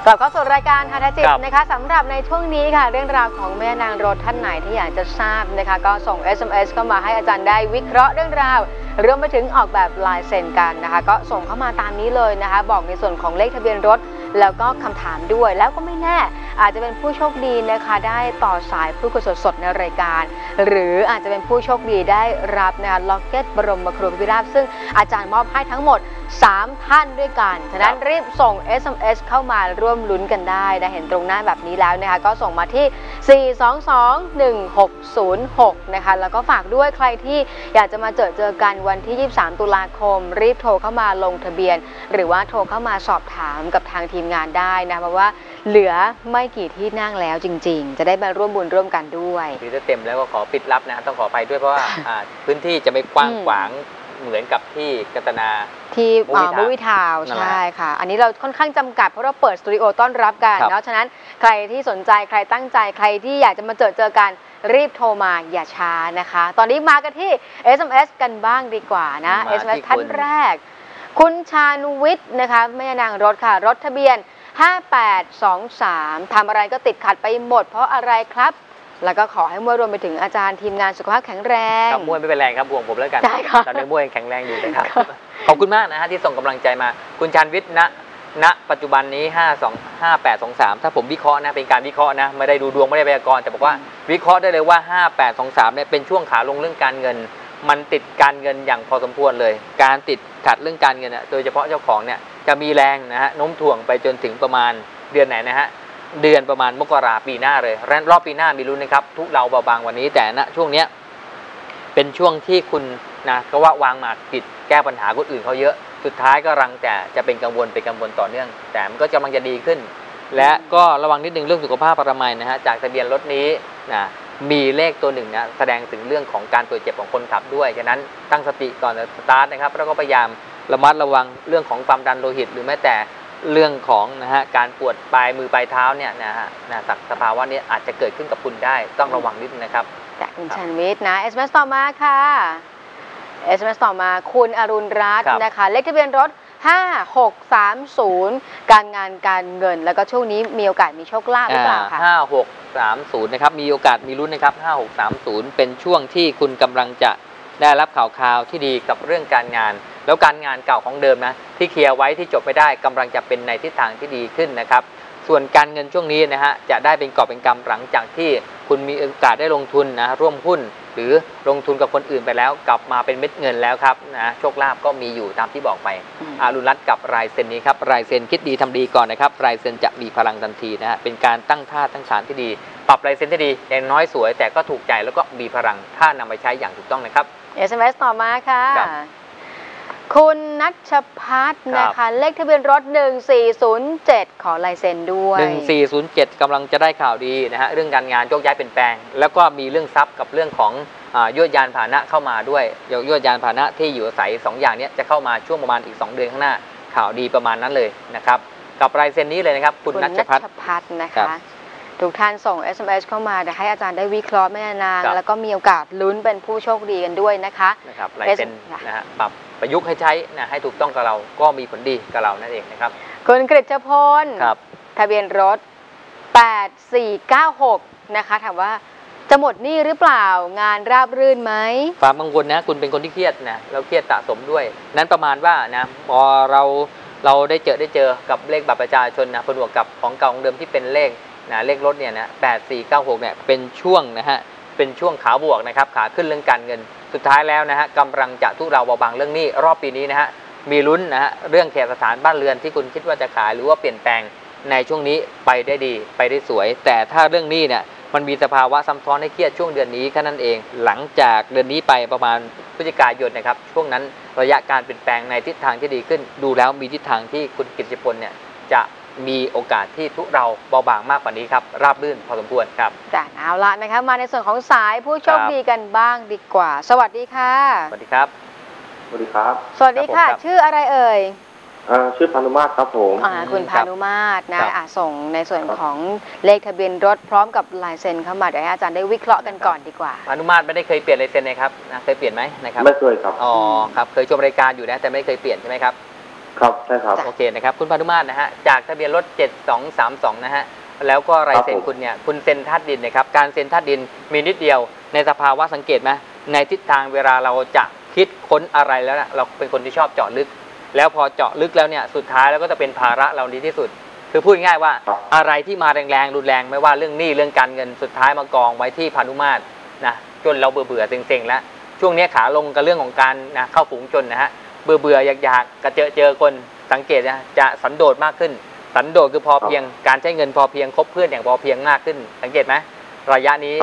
กลับเข้าสู่รายการหาทางจิตนะคะสำหรับในช่วงนี้ค่ะเรื่องราวของแม่นางรถท่านไหนที่อยากจะทราบนะคะก็ส่ง SMS เข้ามาให้อาจารย์ได้วิเคราะห์เรื่องราวรวมไปถึงออกแบบลายเซ็นกันนะคะก็ส่งเข้ามาตามนี้เลยนะคะบอกในส่วนของเลขทะเบียนรถแล้วก็คำถามด้วยแล้วก็ไม่แน่อาจจะเป็นผู้โชคดีนะคะได้ต่อสายพูดคุยสดๆในรายการหรืออาจจะเป็นผู้โชคดีได้รับนะคะล็อกเก็ตบรมครูพิราบซึ่งอาจารย์มอบให้ทั้งหมด3 ท่านด้วยกันฉะนั้นรีบส่ง SMS เข้ามาร่วมลุ้นกันได้นะเห็นตรงหน้าแบบนี้แล้วนะคะก็ส่งมาที่ 4221606 นะคะแล้วก็ฝากด้วยใครที่อยากจะมาเจอกันวันที่ 23 ตุลาคมรีบโทรเข้ามาลงทะเบียนหรือว่าโทรเข้ามาสอบถามกับทางทีมงานได้นะเพราะว่าเหลือไม่กี่ที่นั่งแล้วจริงๆจะได้มาร่วมบุญร่วมกันด้วยคือถ้าเต็มแล้วก็ขอปิดรับนะต้องขอไปด้วยเพราะว่าพื้นที่จะไม่กว้างขวางเหมือนกับที่กัตนาที่มูวิทาวใช่ค่ะอันนี้เราค่อนข้างจำกัดเพราะเราเปิดสตูดิโอต้อนรับกันเนาะฉะนั้นใครที่สนใจใครตั้งใจใครที่อยากจะมาเจอกันรีบโทรมาอย่าช้านะคะตอนนี้มากันที่ SMS กันบ้างดีกว่านะ SMS ท่านแรกคุณชานุวิทย์นะคะแม่นางรถค่ะรถทะเบียน5823ทำอะไรก็ติดขัดไปหมดเพราะอะไรครับแล้วก็ขอให้มวยรวมไปถึงอาจารย์ทีมงานสุขภาพแข็งแรงครับมวยไม่เป็นแรงครับห่วงผมแล้วกันตอนนี้มวยแข็งแรงอยู่นะครับขอบคุณมากนะฮะที่ส่งกำลังใจมาคุณชาญวิทย์ณปัจจุบันนี้5823ถ้าผมวิเคราะห์นะเป็นการวิเคราะห์นะไม่ได้ดูดวงไม่ได้พยากรณ์แต่บอกว่าวิเคราะห์ได้เลยว่า5823เนี่ยเป็นช่วงขาลงเรื่องการเงินมันติดการเงินอย่างพอสมควรเลยการติดขัดเรื่องการเงินโดยเฉพาะเจ้าของเนี่ยจะมีแรงนะฮะโน้มถ่วงไปจนถึงประมาณเดือนไหนนะฮะเดือนประมาณมกราปีหน้าเลยรอบปีหน้ามีลุ้นนะครับทุกเราเบาบางวันนี้แต่ณช่วงเนี้ยเป็นช่วงที่คุณนะก็ว่าวางหมากผิดแก้ปัญหาคนอื่นเขาเยอะสุดท้ายก็รังแต่จะเป็นกังวลต่อเนื่องแต่มันก็กำลังจะดีขึ้นและก็ระวังนิดนึงเรื่องสุขภาพอนามัยนะฮะจากทะเบียนรถนี้นะมีเลขตัวหนึ่งนะแสดงถึงเรื่องของการป่วยเจ็บของคนขับด้วยฉะนั้นตั้งสติก่อนสตาร์ทนะครับแล้วก็พยายามระมัดระวังเรื่องของความดันโลหิตหรือแม้แต่เรื่องของนะฮะการปวดปลายมือปลายเท้าเนี่ยนะฮะสภาวะนี้อาจจะเกิดขึ้นกับคุณได้ต้องระวังนิดนึงนะครับแต่คุณชันวิทย์นะ SMS ต่อมาค่ะ SMS ต่อมาคุณอรุณรัตน์นะคะเลขทะเบียนรถ5630การงานการเงินแล้วก็ช่วงนี้มีโอกาสมีโชคลาภหรือเปล่าคะ 5630นะครับมีโอกาสมีลุ้นนะครับ5630เป็นช่วงที่คุณกำลังจะได้รับข่าวที่ดีกับเรื่องการงานแล้วการงานเก่าของเดิมนะที่เคลียร์ไว้ที่จบไม่ได้กำลังจะเป็นในทิศทางที่ดีขึ้นนะครับส่วนการเงินช่วงนี้นะฮะจะได้เป็นกอบเป็นกำหลังจากที่คุณมีโอกาสได้ลงทุนนะร่วมหุ้นหรือลงทุนกับคนอื่นไปแล้วกลับมาเป็นเม็ดเงินแล้วครับนะโชคลาภก็มีอยู่ตามที่บอกไปอรุณรัตน์กับรายเซ็นนี้ครับรายเซ็นคิดดีทำดีก่อนนะครับรายเซ็นจะมีพลังทันทีนะฮะเป็นการตั้งท่าตั้งฐานที่ดีปรับรายเซ็นที่ดีอย่างน้อยสวยแต่ก็ถูกใจแล้วก็มีพลังถ้านำไปใช้อย่างถูกต้องนะครับ SMS ต่อมาค่ะคุณนัชพัฒน์นะคะเลขทะเบียนรถ1407ขอลายเซ็นด้วย 1407กำลังจะได้ข่าวดีนะฮะเรื่องการงานโยกย้ายเปลี่ยนแปลงแล้วก็มีเรื่องทรัพย์กับเรื่องของยวดยานพาหนะเข้ามาด้วยยวดยานพาหนะที่อยู่อาศัย2อย่างนี้จะเข้ามาช่วงประมาณอีก2เดือนข้างหน้าข่าวดีประมาณนั้นเลยนะครับกับลายเซ็นนี้เลยนะครับคุณนัชพัฒน์นะคะทุกท่านส่ง SMS เข้ามาให้อาจารย์ได้วิเคราะห์แม่นางแล้วก็มีโอกาสลุ้นเป็นผู้โชคดีกันด้วยนะคะลายเซ็นนะฮะปรับประยุกต์ให้ใช้นะให้ถูกต้องกับเราก็มีผลดีกับเรานั่นเองนะครับคุณกฤษพลทะเบียนรถ8496นะคะถามว่าจะหมดหนี้หรือเปล่างานราบรื่นไหมความกังวลนะคุณเป็นคนที่เครียดนะแล้วเครียดสะสมด้วยนั้นประมาณว่านะพอเราได้เจอกับเลขบัตรประชาชนนะผนวกกับของเก่าของเดิมที่เป็นเลขรถเนี่ยนะ8496เนี่ยเป็นช่วงนะฮะเป็นช่วงขาบวกนะครับขาขึ้นเรื่องการเงินสุดท้ายแล้วนะฮะกำลังจะทุเราเบาบางเรื่องนี้รอบปีนี้นะฮะมีลุ้นนะฮะเรื่องแขกสถานบ้านเรือนที่คุณคิดว่าจะขายหรือว่าเปลี่ยนแปลงในช่วงนี้ไปได้ดีไปได้สวยแต่ถ้าเรื่องนี้เนี่ยมันมีสภาวะซ้ำซ้อนให้เครียดช่วงเดือนนี้แค่นั้นเองหลังจากเดือนนี้ไปประมาณพฤศจิกายนนะครับช่วงนั้นระยะการเปลี่ยนแปลงในทิศทางที่ดีขึ้นดูแล้วมีทิศทางที่คุณกฤษพลเนี่ยจะมีโอกาสที่ทุเราเบาบางมากกว่านี้ครับราบรื่นพอสมควรครับเอาละนะคะมาในส่วนของสายผู้โชคดีกันบ้างดีกว่าสวัสดีค่ะสวัสดีครับสวัสดีครับสวัสดีค่ะชื่ออะไรเอ่ยชื่อพานุมาตรครับผมคุณพานุมาตรนะส่งในส่วนของเลขทะเบียนรถพร้อมกับลายเซ็นเข้ามาเดี๋ยวให้อาจารย์ได้วิเคราะห์กันก่อนดีกว่าพานุมาตรไม่ได้เคยเปลี่ยนลายเซ็นเลยครับเคยเปลี่ยนไหมนะครับไม่เคยครับอ๋อครับเคยชมรายการอยู่นะแต่ไม่เคยเปลี่ยนใช่ไหมครับครับใช่ครับโอเคนะครับคุณพานุมาตรนะฮะจากทะเบียนรถ7232นะฮะแล้วก็ลายเซ็นคุณเนี่ยคุณเซ็นธาตุดินนะครับการเซ็นธาตุดินมีนิดเดียวในสภาวะสังเกตไหมในทิศทางเวลาเราจะคิดค้นอะไรแล้วนะเราเป็นคนที่ชอบเจาะลึกแล้วพอเจาะลึกแล้วเนี่ยสุดท้ายแล้วก็จะเป็นภาระเราดีที่สุดคือพูดง่ายว่าอะไรที่มาแรงๆรุนแรงไม่ว่าเรื่องหนี้เรื่องการเงินสุดท้ายมากองไว้ที่พานุมาตรนะจนเราเบื่อเซ็งๆแล้วช่วงนี้ขาลงกับเรื่องของการนะเข้าฝูงชนนะฮะเบื่ออยากกระเจอคนสังเกตนะจะสันโดษมากขึ้นสันโดษคือพอเพียงการใช้เงินพอเพียงคบเพื่อนอย่างพอเพียงมากขึ้นสังเกตไหมระยะนี้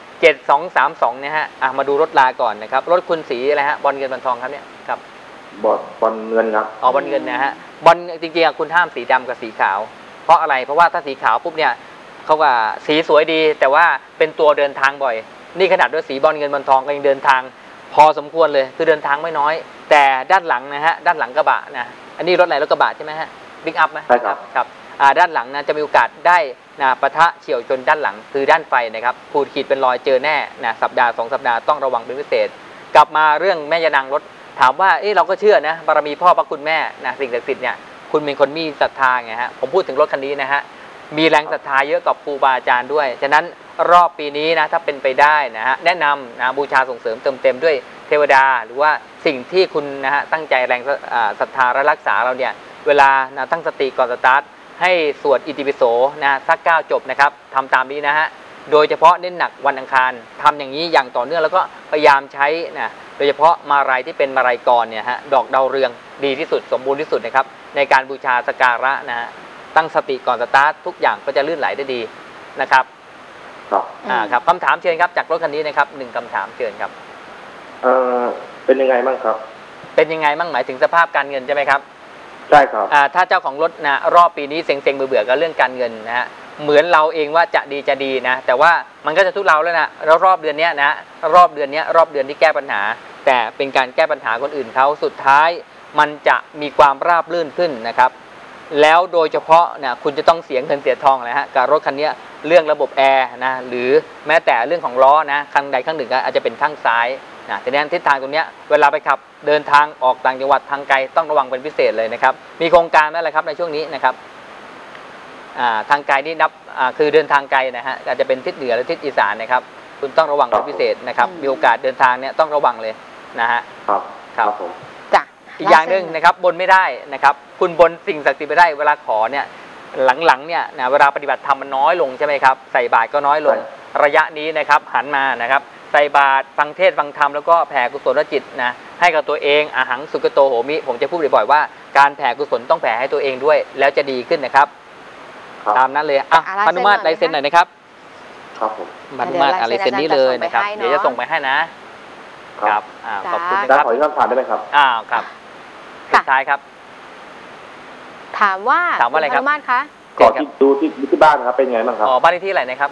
7232เนี่ยฮะมาดูรถลาก่อนนะครับรถคุณสีอะไรฮะบอลเงินบอลทองครับเนี่ยครับบอลเงินครับบอลเงินนะฮะบอลจริงๆคุณห้ามสีดำกับสีขาวเพราะอะไรเพราะว่าถ้าสีขาวปุ๊บเนี่ยเขาว่าสีสวยดีแต่ว่าเป็นตัวเดินทางบ่อยนี่ขนาดด้วยสีบอลเงินบอลทองก็ยังเดินทางพอสมควรเลยคือเดินทางไม่น้อยแต่ด้านหลังนะฮะด้านหลังกระบะนะอันนี้รถอะไรรถกระบะใช่ไหมฮะบิ๊กอัพไหมใช่ครับครับด้านหลังนะจะมีโอกาสได้นะปะทะเฉี่ยวชนด้านหลังคือด้านไฟนะครับขูดขีดเป็นรอยเจอแน่นะสัปดาห์2 สัปดาห์ต้องระวังเป็นพิเศษกลับมาเรื่องแม่ยานางรถถามว่าเราก็เชื่อนะบารมีพ่อพระคุณแม่นะสิ่งศักดิ์สิทธิ์เนี่ยคุณเป็นคนมีศรัทธาไงฮะผมพูดถึงรถคันนี้นะฮะมีแรงศรัทธาเยอะกับครูบาอาจารย์ด้วยฉะนั้นรอบปีนี้นะถ้าเป็นไปได้นะฮะแนะนำนะบูชาส่งเสริมเติมเต็มด้วยเทวดาหรือว่าสิ่งที่คุณนะฮะตั้งใจแรงศรัทธาและรักษาเราเนี่ยเวลานะตั้งสติก่อนสตาร์ทให้สวดอิติปิโสนะสัก9 จบนะครับทำตามนี้นะฮะโดยเฉพาะเน้นหนักวันอังคารทำอย่างนี้อย่างต่อเนื่องแล้วก็พยายามใช้นะโดยเฉพาะมาลัยที่เป็นมาลัยกรเนี่ยฮะดอกดาวเรืองดีที่สุดสมบูรณ์ที่สุดนะครับในการบูชาสักการะนะฮะตั้งสติก่อนสตาร์ททุกอย่างก็จะลื่นไหลได้ดีนะครับครับคำถามเชิญครับจากรถคันนี้นะครับ1 คำถามเชิญครับเป็นยังไงบ้างครับเป็นยังไงบ้างหมายถึงสภาพการเงินใช่ไหมครับใช่ครับถ้าเจ้าของรถนะรอบปีนี้เซ็งเบื่อกับเรื่องการเงินนะฮะเหมือนเราเองว่าจะดีนะแต่ว่ามันก็จะทุเลาแล้วนะแล้วรอบเดือนนี้นะรอบเดือนที่แก้ปัญหาแต่เป็นการแก้ปัญหาคนอื่นเขาสุดท้ายมันจะมีความราบรื่นขึ้นนะครับแล้วโดยเฉพาะนะคุณจะต้องเสียเงินเสียทองเลยฮะกับรถคันนี้เรื่องระบบแอร์นะหรือแม้แต่เรื่องของล้อนะข้างใดข้างหนึ่งอาจจะเป็นข้างซ้ายนะแต่ในทิศทางตรงนี้เวลาไปขับเดินทางออกต่างจังหวัดทางไกลต้องระวังเป็นพิเศษเลยนะครับมีโครงการนั่นแหละครับในช่วงนี้นะครับทางไกลนี่นับคือเดินทางไกลนะฮะอาจจะเป็นทิศเหนือและทิศอีสานนะครับคุณต้องระวังเป็นพิเศษนะครับมีโอกาสเดินทางเนี่ยต้องระวังเลยนะฮะครับผมจ้ะอีกอย่างหนึ่งนะครับบนไม่ได้นะครับคุณบนสิ่งศักดิ์สิทธิ์ไม่ได้เวลาขอเนี่ยหลังๆเนี่ยนะเวลาปฏิบัติธรรมมันน้อยลงใช่ไหมครับใส่บาตรก็น้อยลงระยะนี้นะครับหันมานะครับใส่บาตรฟังเทศน์ฟังธรรมแล้วก็แผ่กุศลจิตนะให้กับตัวเองอาหังสุขโตโหมิผมจะพูดบ่อยๆว่าการแผ่กุศลต้องแผ่ให้ตัวเองด้วยแล้วจะดีขึ้นนะครับตามนั้นเลยพานุมาตรลายเซ็นหน่อยนะครับครับผมพานุมาตรลายเซ็นนี้เลยนะครับเดี๋ยวจะส่งไปให้นะครับขอบคุณนะครับขออนุญาตผ่านได้ไหมครับครับสุดท้ายครับถามว่าอะไรครับพานุมาตรคะขอดูที่บ้านครับเป็นไงบ้างครับบ้านเลขที่อะไรนะครับ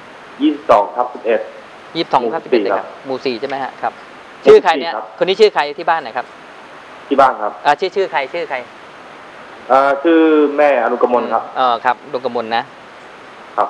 22/11 ครับหมู่4ใช่ไหมฮะครับชื่อใครเนี่ยคนนี้ชื่อใครที่บ้านนะครับที่บ้านครับชื่อใครชื่อแม่อนุกมลครับครับอนุกมลนะครับ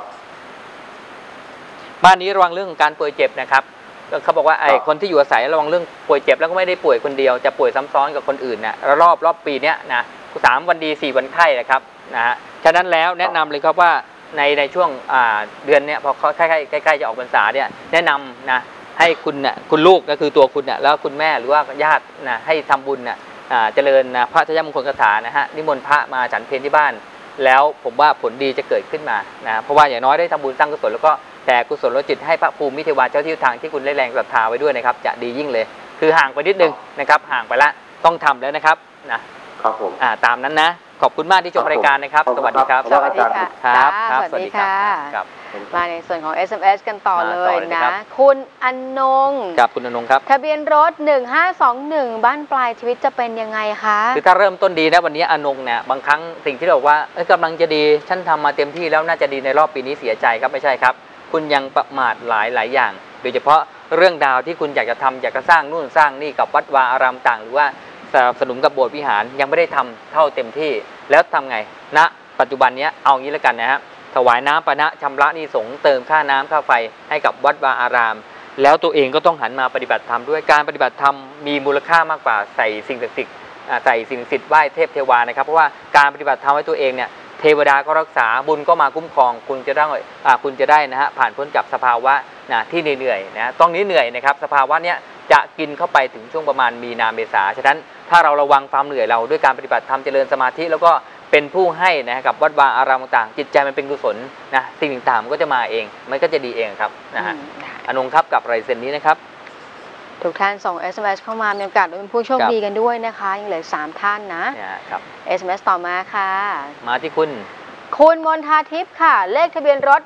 บ้านนี้ระวังเรื่องการป่วยเจ็บนะครับเขาบอกว่าไอ้คนที่อยู่อาศัยระวังเรื่องป่วยเจ็บแล้วก็ไม่ได้ป่วยคนเดียวจะป่วยซ้ำซ้อนกับคนอื่นนะรอบปีเนี้ยนะ3 วันดี4 วันไข้นะครับนะฮะฉะนั้นแล้วแนะนำเลยครับว่าในช่วงเดือนเนี้ยพอเขาใกล้จะออกพรรษาเนี่ยแนะนำนะให้คุณลูกก็คือตัวคุณเนี่ยแล้วคุณแม่หรือว่าญาตินะให้ทำบุญนะเจริญพระชยมงคลคาถานะฮะนิมนต์พระมาฉันเพลที่บ้านแล้วผมว่าผลดีจะเกิดขึ้นมานะเพราะว่าอย่างน้อยได้ทำบุญสร้างกุศลแล้วก็แผ่กุศลจิตให้พระภูมิเทวาเจ้าที่ทางที่คุณได้แรงศรัทธาไว้ด้วยนะครับจะดียิ่งเลยคือห่างไปนิดนึงนะครับห่างไปละต้องทำแล้วนะครับครับผมตามนั้นนะขอบคุณมากที่ชมรายการนะครับสวัสดีครับสวัสดีค่ะครับสวัสดีค่ะมาในส่วนของ SMS กันต่อเลยนะคุณอนงครับคุณอนงครับทะเบียนรถ1521บ้านปลายชีวิตจะเป็นยังไงคะคือถ้าเริ่มต้นดีนะวันนี้อนงเนี่ยบางครั้งสิ่งที่เราบอกว่ากำลังจะดีฉันทำมาเต็มที่แล้วน่าจะดีในรอบปีนี้เสียใจครับไม่ใช่ครับคุณยังประมาทหลายอย่างโดยเฉพาะเรื่องดาวที่คุณอยากจะทำอยากจะสร้างนู่นสร้างนี่กับวัดวาอารามต่างหรือว่าสนับสนุนกับโบสถ์วิหารยังไม่ได้ทำเท่าเต็มที่แล้วทำไงณปัจจุบันนี้เอางี้แล้วกันนะฮะถวายน้ำปะนะชำระหนี้สงฆ์เติมค่าน้ำค่าไฟให้กับวัดวาอารามแล้วตัวเองก็ต้องหันมาปฏิบัติธรรมด้วยการปฏิบัติธรรมมีมูลค่ามากกว่าใส่สิ่งศักดิ์สิทธิ์ใส่สิ่งศักดิ์สิทธิ์ไหว้เทพเทวานะครับเพราะว่าการปฏิบัติธรรมให้ตัวเองเนี่ยเทวดาก็รักษาบุญก็มาคุ้มครองคุณจะได้นะฮะผ่านพ้นจากสภาวะที่เหนื่อยนะต้องนี้เหนื่อยนะครับสภาวะเนี้ยจะกินเข้าไปถึงช่วงประมาณมีนาเมษาฉะนั้นถ้าเราระวังความเหนื่อยเราด้วยการปฏิบัติธรรมเจริญสมาธิแล้วก็เป็นผู้ให้นะกับวัดวาอารามต่างๆจิตใจมันเป็นกุศลนะสิ่งต่างๆมันก็จะมาเองมันก็จะดีเองครับนะฮะอนงครับกับลายเซ็นนี้นะครับทุกท่านส่ง SMS เข้ามามีโอกาสเป็นผู้โชคดีกันด้วยนะคะยังเหลือ3ท่านนะครับ SMS ต่อมาค่ะมาที่คุณมนทาทิพย์ค่ะเลขทะเบียนรถ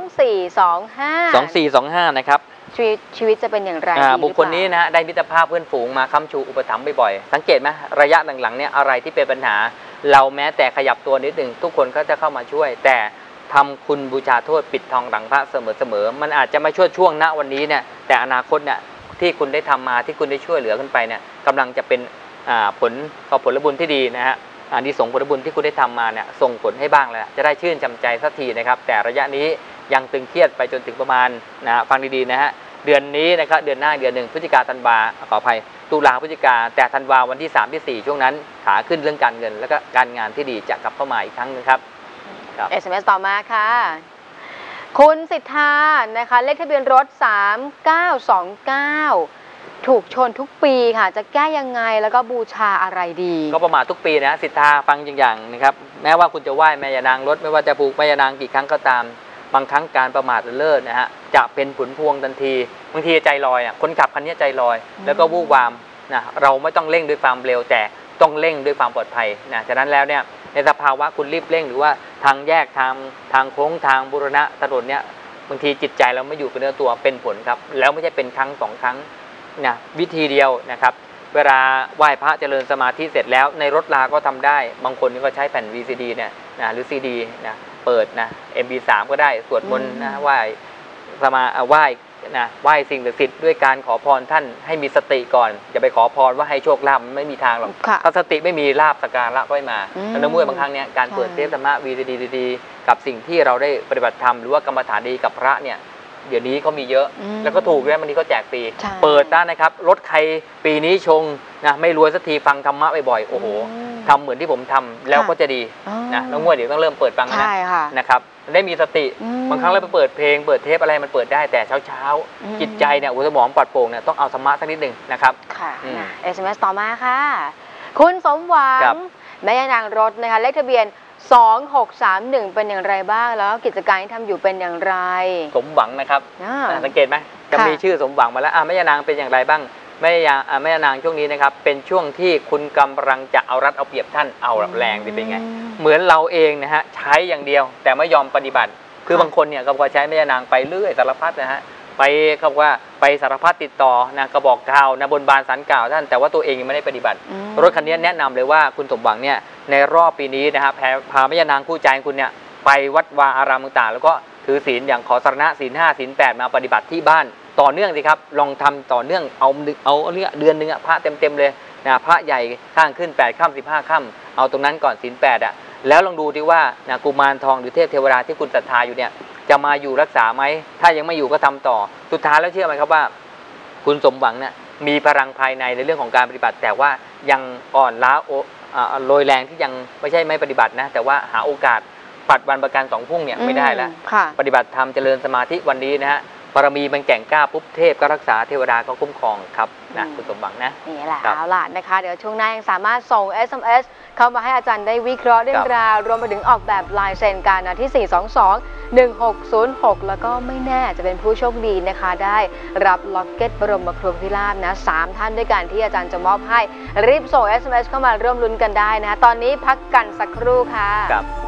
2425 นะครับชีวิตจะเป็นอย่างไรบุคคลนี้นะได้มิตรภาพเพื่อนฝูงมาค้ำชูอุปถัมภ์บ่อยๆสังเกตไหมระยะหลังๆเนี่ยอะไรที่เป็นปัญหาเราแม้แต่ขยับตัวนิดหนึ่งทุกคนก็จะเข้ามาช่วยแต่ทำคุณบูชาโทษปิดทองหลังพระเสมอมันอาจจะไม่ช่วงณวันนี้เนี่ยแต่อนาคตเนี่ยที่คุณได้ทำมาที่คุณได้ช่วยเหลือขึ้นไปเนี่ยกำลังจะเป็นผลบุญที่ดีนะฮะอันนี้ส่งผลบุญที่คุณได้ทำมาเนี่ยส่งผลให้บ้างแล้วจะได้ชื่นจำใจสักทีนะครับแต่ระยะนี้ยังตึงเครียดไปจนถึงประมาณฟังดีๆนะฮะเดือนนี้นะครับเดือนหน้าเดือน1พฤศจิกาธันวาขออภัยตุลาพฤศจิกาแต่ธันวาวันที่3ที่4ช่วงนั้นขาขึ้นเรื่องการเงินแล้วก็การงานที่ดีจะกลับเข้ามาอีกครั้งนึงครับ SMS ต่อมาค่ะคุณสิทธานะคะเลขทะเบียนรถ3929ถูกชนทุกปีค่ะจะแก้ยังไงแล้วก็บูชาอะไรดีก็ประมาททุกปีนะสิทธาฟังอย่างนะครับแม้ว่าคุณจะไหว้แม่ย่านางรถไม่ว่าจะผูกแม่ย่านางกี่ครั้งก็ตามบางครั้งการประมาทเลิศนะฮะจะเป็นผลพวงทันทีบางทีใจลอยคนขับคันนี้ใจลอยแล้วก็วูบวามนะเราไม่ต้องเร่งด้วยความเร็วแต่ต้องเร่งด้วยความปลอดภัยนะฉะนั้นแล้วเนี่ยในสภาวะคุณรีบเร่งหรือว่าทางแยกทางโค้งทางบูรณะถนนเนี่ยบางทีจิตใจเราไม่อยู่กับเนื้อตัวเป็นผลครับแล้วไม่ใช่เป็นครั้ง2 ครั้งนะวิธีเดียวนะครับเวลาไหว้พระเจริญสมาธิเสร็จแล้วในรถลาก็ทำได้บางคนก็ใช้แผ่น VCD เนี่ยนะหรือ CD นะเปิดนะ MP3 ก็ได้สวดมนต์นะไหว้สิ่งศักดิ์สิทธิ์ด้วยการขอพรท่านให้มีสติก่อนอย่าไปขอพรว่าให้โชคลาภไม่มีทางหรอกถ้าสติไม่มีลาภสักการะก็ไม่มาแล้วเมื่อบางครั้งเนี่ยการเปิดเทปธรรมะ VCD ดีๆกับสิ่งที่เราได้ปฏิบัติธรรมหรือว่ากรรมฐานดีกับพระเนี่ยเดี๋ยวนี้เขามีเยอะแล้วก็ถูกด้วยบางทีเขาแจกฟรีเปิดได้นะครับรถใครปีนี้ชงนะไม่รวยสักทีฟังธรรมะบ่อยๆโอ้โหทำเหมือนที่ผมทำแล้วก็จะดีนะน้องมวยเดี๋ยวต้องเริ่มเปิดฟังนะครับได้มีสติบางครั้งเราไปเปิดเพลงเปิดเทปอะไรมันเปิดได้แต่เช้าจิตใจเนี่ยสมองปลอดโปร่งเนี่ยต้องเอาธรรมะสักนิดหนึ่งนะครับค่ะSMS ต่อมาค่ะคุณสมหวังแม่ย่านางรถนะคะเลขทะเบียน2631เป็นอย่างไรบ้างแล้วกิจการที่ทำอยู่เป็นอย่างไรสมหวังนะครับสังเกตไหมจะมีชื่อสมหวังมาแล้วแม่ย่านางเป็นอย่างไรบ้างแม่ย่านางช่วงนี้นะครับเป็นช่วงที่คุณกำลังจะเอารัดเอาเปรียบท่านเอาแรงเป็นไงเหมือนเราเองนะฮะใช้อย่างเดียวแต่ไม่ยอมปฏิบัติคือบางคนเนี่ยก็ใช้แม่ย่านางไปเรื่อยสารพัดนะฮะไปเขาว่าไปสารพัดติดต่อนะกระบอกกล่าวนะบนบานสารกล่าวท่านแต่ว่าตัวเองยังไม่ได้ปฏิบัติรถคันนี้แนะนำเลยว่าคุณสมหวังเนี่ยในรอบปีนี้นะฮะพาแม่ย่านางคู่ใจคุณเนี่ยไปวัดวาอารามต่างๆแล้วก็ถือศีลอย่างขอสรณะศีล 5 ศีล 8มาปฏิบัติที่บ้านต่อเนื่องสิครับลองทำต่อเนื่องเอาเนี่ยเดือนนึงพระเต็มเลยนะพระใหญ่ข้างขึ้น8 ค่ำ 15 ค่ำเอาตรงนั้นก่อนศีล 8แล้วลองดูดิว่านะกุมารทองหรือเทพเทวดาที่คุณศรัทธาอยู่เนี่ยจะมาอยู่รักษาไหมถ้ายังไม่อยู่ก็ทำต่อสุดท้ายแล้วเชื่อไหมครับว่าคุณสมหวังเนี่ยมีพลังภายในในเรื่องของการปฏิบัติแต่ว่ายังอ่อนล้าโรยแรงที่ยังไม่ใช่ไม่ปฏิบัตินะแต่ว่าหาโอกาสปัดวันประกัน2 พุ่งเนี่ยไม่ได้แล้วปฏิบัติธรรมเจริญสมาธิวันนี้นะฮะบารมีมันแก่งกล้าปุ๊บเทพก็รักษาเทวดาก็คุ้มครองครับนะคุณสมหวังนะนี่แหละเอาล่ะนะคะเดี๋ยวช่วงหน้ายังสามารถส่ง SMS เข้ามาให้อาจารย์ได้วิเคราะห์เรื่องราวรวมไปถึงออกแบบลายเซ็นกันนะที่4221606แล้วก็ไม่แน่จะเป็นผู้โชคดีนะคะได้รับล็อกเก็ตบรมครูพิราบนะ3 ท่านด้วยกันที่อาจารย์จะมอบให้รีบส่ง SMS เข้ามาร่วมลุ้นกันได้นะตอนนี้พักกันสักครู่ค่ะ